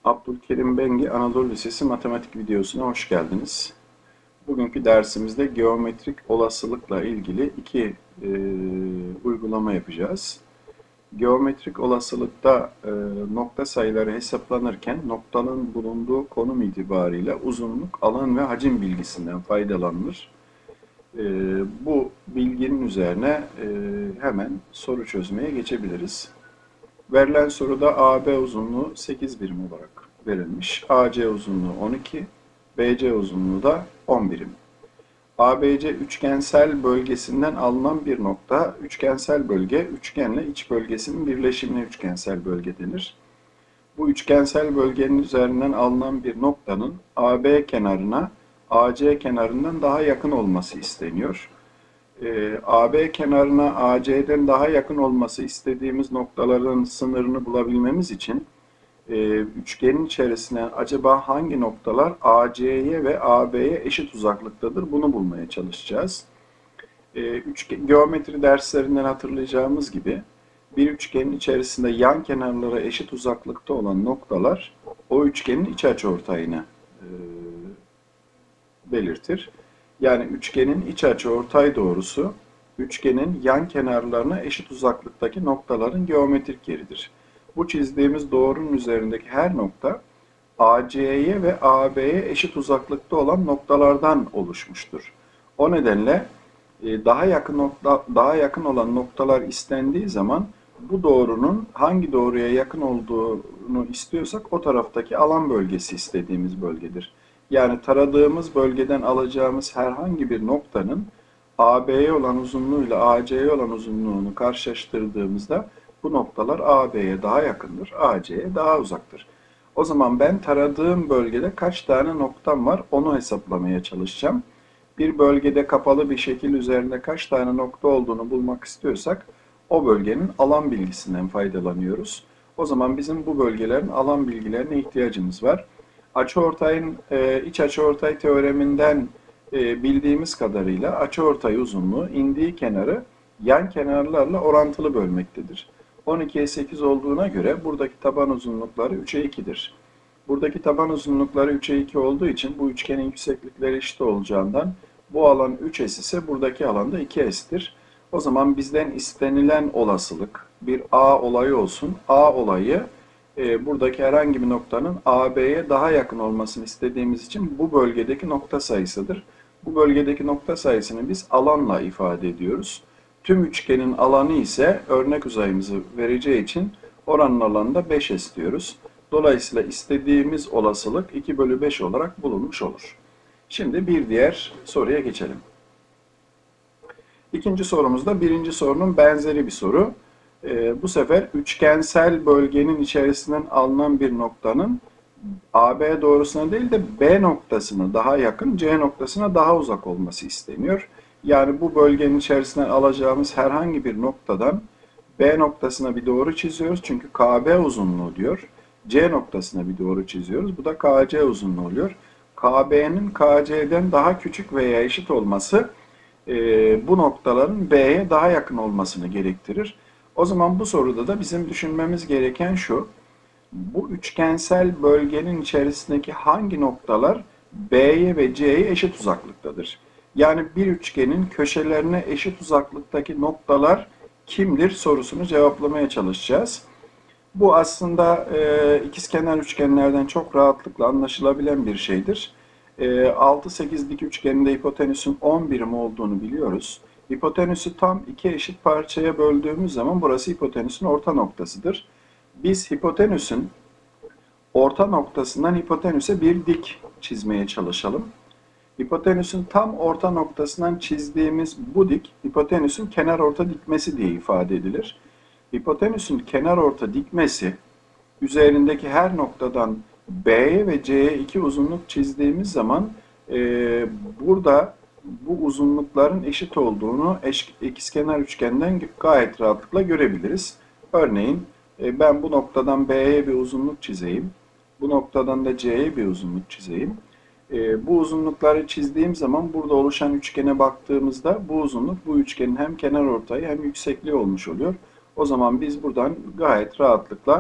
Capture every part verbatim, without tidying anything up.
Abdülkerim Bengi Anadolu Lisesi matematik videosuna hoş geldiniz. Bugünkü dersimizde geometrik olasılıkla ilgili iki e, uygulama yapacağız. Geometrik olasılıkta e, nokta sayıları hesaplanırken noktanın bulunduğu konum itibariyle uzunluk, alan ve hacim bilgisinden faydalanılır. E, bu bilginin üzerine e, hemen soru çözmeye geçebiliriz. Verilen soruda A B uzunluğu sekiz birim olarak verilmiş. A C uzunluğu on iki, B C uzunluğu da on birim. A B C üçgensel bölgesinden alınan bir nokta, üçgensel bölge, üçgenle iç bölgesinin birleşimine üçgensel bölge denir. Bu üçgensel bölgenin üzerinden alınan bir noktanın A B kenarına A C kenarından daha yakın olması isteniyor. E, A B kenarına A C'den daha yakın olması istediğimiz noktaların sınırını bulabilmemiz için e, üçgenin içerisine acaba hangi noktalar A C'ye ve A B'ye eşit uzaklıktadır? Bunu bulmaya çalışacağız. E, üçgen, geometri derslerinden hatırlayacağımız gibi bir üçgenin içerisinde yan kenarlara eşit uzaklıkta olan noktalar o üçgenin iç açıortayını e, belirtir. Yani üçgenin iç açıortay doğrusu, üçgenin yan kenarlarına eşit uzaklıktaki noktaların geometrik yeridir. Bu çizdiğimiz doğrunun üzerindeki her nokta A C'ye ve A B'ye eşit uzaklıkta olan noktalardan oluşmuştur. O nedenle daha yakın nokta, daha yakın olan noktalar istendiği zaman bu doğrunun hangi doğruya yakın olduğunu istiyorsak o taraftaki alan bölgesi istediğimiz bölgedir. Yani taradığımız bölgeden alacağımız herhangi bir noktanın A B'ye olan uzunluğuyla A C'ye olan uzunluğunu karşılaştırdığımızda bu noktalar A B'ye daha yakındır, A C'ye daha uzaktır. O zaman ben taradığım bölgede kaç tane noktam var onu hesaplamaya çalışacağım. Bir bölgede kapalı bir şekil üzerinde kaç tane nokta olduğunu bulmak istiyorsak o bölgenin alan bilgisinden faydalanıyoruz. O zaman bizim bu bölgelerin alan bilgilerine ihtiyacımız var. Açıortayın e, iç açıortay teoreminden e, bildiğimiz kadarıyla açıortay uzunluğu indiği kenarı yan kenarlarla orantılı bölmektedir. on ikiye sekiz olduğuna göre buradaki taban uzunlukları üçe ikidir. Buradaki taban uzunlukları üçe iki olduğu için bu üçgenin yükseklikleri eşit olacağından bu alan üç S ise buradaki alan da iki S'tir. O zaman bizden istenilen olasılık bir A olayı olsun. A olayı e, buradaki herhangi bir noktanın A B'ye daha yakın olmasını istediğimiz için bu bölgedeki nokta sayısıdır. Bu bölgedeki nokta sayısını biz alanla ifade ediyoruz. Tüm üçgenin alanı ise örnek uzayımızı vereceği için oranın alanı da beş S diyoruz. Dolayısıyla istediğimiz olasılık iki bölü beş olarak bulunmuş olur. Şimdi bir diğer soruya geçelim. İkinci sorumuzda birinci sorunun benzeri bir soru. Ee, bu sefer üçgensel bölgenin içerisinden alınan bir noktanın A B doğrusuna değil de B noktasına daha yakın, C noktasına daha uzak olması isteniyor. Yani bu bölgenin içerisinden alacağımız herhangi bir noktadan B noktasına bir doğru çiziyoruz. Çünkü K B uzunluğu diyor. C noktasına bir doğru çiziyoruz. Bu da K C uzunluğu oluyor. K B'nin K C'den daha küçük veya eşit olması e, bu noktaların B'ye daha yakın olmasını gerektirir. O zaman bu soruda da bizim düşünmemiz gereken şu. Bu üçgensel bölgenin içerisindeki hangi noktalar B'ye ve C'ye eşit uzaklıktadır? Yani bir üçgenin köşelerine eşit uzaklıktaki noktalar kimdir sorusunu cevaplamaya çalışacağız. Bu aslında e, ikizkenar üçgenlerden çok rahatlıkla anlaşılabilen bir şeydir. E, altı sekiz dik üçgeninde hipotenüsün on birim olduğunu biliyoruz. Hipotenüsü tam iki eşit parçaya böldüğümüz zaman burası hipotenüsün orta noktasıdır. Biz hipotenüsün orta noktasından hipotenüse bir dik çizmeye çalışalım. Hipotenüsün tam orta noktasından çizdiğimiz bu dik, hipotenüsün kenarorta dikmesi diye ifade edilir. Hipotenüsün kenarorta dikmesi, üzerindeki her noktadan B'ye ve C'ye iki uzunluk çizdiğimiz zaman e, burada bu uzunlukların eşit olduğunu eş, ikizkenar üçgenden gayet rahatlıkla görebiliriz. Örneğin e, ben bu noktadan B'ye bir uzunluk çizeyim, bu noktadan da C'ye bir uzunluk çizeyim. E, bu uzunlukları çizdiğim zaman burada oluşan üçgene baktığımızda bu uzunluk bu üçgenin hem kenarortayı hem yüksekliği olmuş oluyor. O zaman biz buradan gayet rahatlıkla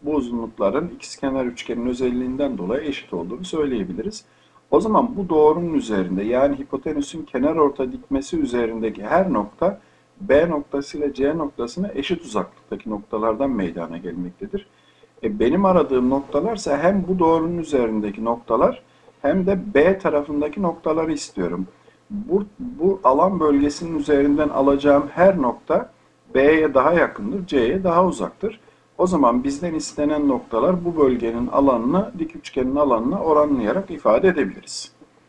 bu uzunlukların ikizkenar üçgenin özelliğinden dolayı eşit olduğunu söyleyebiliriz. O zaman bu doğrunun üzerinde, yani hipotenüsün kenarorta dikmesi üzerindeki her nokta B noktası ile C noktasına eşit uzaklıktaki noktalardan meydana gelmektedir. E benim aradığım noktalarsa hem bu doğrunun üzerindeki noktalar hem de B tarafındaki noktaları istiyorum. Bu, bu alan bölgesinin üzerinden alacağım her nokta B'ye daha yakındır, C'ye daha uzaktır. O zaman bizden istenen noktalar bu bölgenin alanını dik üçgenin alanına oranlayarak ifade edebiliriz.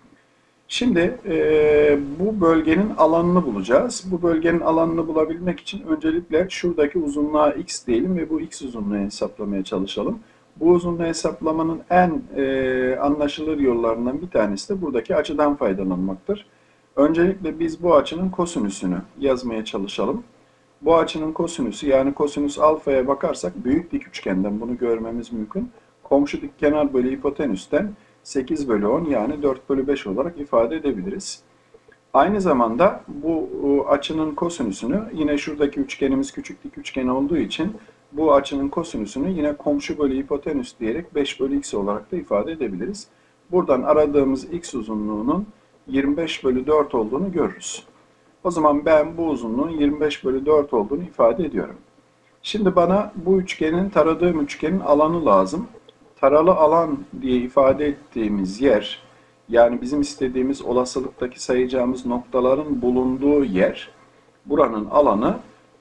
Şimdi e, bu bölgenin alanını bulacağız. Bu bölgenin alanını bulabilmek için öncelikle şuradaki uzunluğa x diyelim ve bu x uzunluğu hesaplamaya çalışalım. Bu uzunluğu hesaplamanın en e, anlaşılır yollarından bir tanesi de buradaki açıdan faydalanmaktır. Öncelikle biz bu açının kosinüsünü yazmaya çalışalım. Bu açının kosinüsü, yani kosinüs alfaya bakarsak büyük dik üçgenden bunu görmemiz mümkün. Komşu dikkenar bölü hipotenüsten sekiz bölü on, yani dört bölü beş olarak ifade edebiliriz. Aynı zamanda bu açının kosinüsünü yine şuradaki üçgenimiz küçük dik üçgen olduğu için bu açının kosinüsünü yine komşu bölü hipotenüs diyerek beş bölü x olarak da ifade edebiliriz. Buradan aradığımız x uzunluğunun yirmi beş bölü dört olduğunu görürüz. O zaman ben bu uzunluğun yirmi beş bölü dört olduğunu ifade ediyorum. Şimdi bana bu üçgenin, taradığım üçgenin alanı lazım. Taralı alan diye ifade ettiğimiz yer, yani bizim istediğimiz olasılıktaki sayacağımız noktaların bulunduğu yer, buranın alanı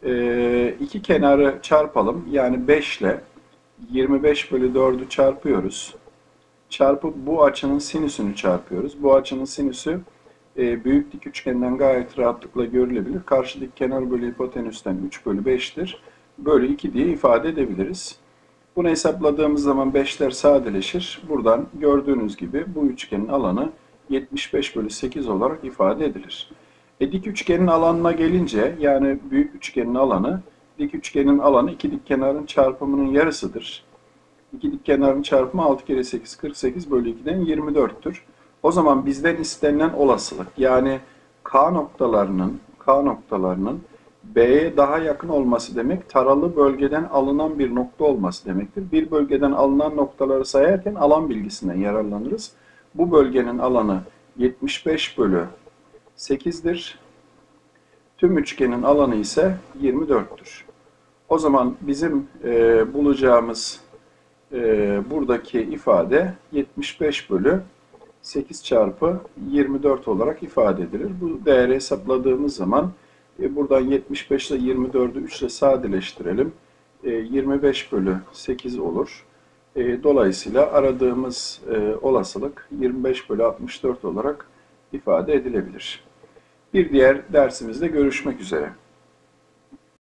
e, iki kenarı çarpalım. Yani beş ile yirmi beş bölü dördü çarpıyoruz. Çarpı bu açının sinüsünü çarpıyoruz. Bu açının sinüsü e, büyük dik üçgenden gayet rahatlıkla görülebilir. Karşı dik kenar bölü hipotenüsten üç bölü beş'tir. Bölü iki diye ifade edebiliriz. Bunu hesapladığımız zaman beşler sadeleşir. Buradan gördüğünüz gibi bu üçgenin alanı yetmiş beş bölü sekiz olarak ifade edilir. E, dik üçgenin alanına gelince, yani büyük üçgenin alanı, dik üçgenin alanı iki dik kenarın çarpımının yarısıdır. İki dik kenarın çarpımı altı kere sekiz, kırk sekiz bölü iki'den yirmi dört'tür. O zaman bizden istenilen olasılık, yani K noktalarının, K noktalarının B'ye daha yakın olması demek, taralı bölgeden alınan bir nokta olması demektir. Bir bölgeden alınan noktaları sayarken alan bilgisinden yararlanırız. Bu bölgenin alanı yetmiş beş bölü sekiz'dir. Tüm üçgenin alanı ise yirmi dört'tür. O zaman bizim e, bulacağımız e, buradaki ifade yetmiş beş bölü sekiz çarpı yirmi dört olarak ifade edilir. Bu değeri hesapladığımız zaman e, buradan yetmiş beş ile yirmi dörd'ü üç ile sadeleştirelim. E, yirmi beş bölü sekiz olur. E, dolayısıyla aradığımız e, olasılık yirmi beş bölü altmış dört olarak ifade edilebilir. Bir diğer dersimizde görüşmek üzere.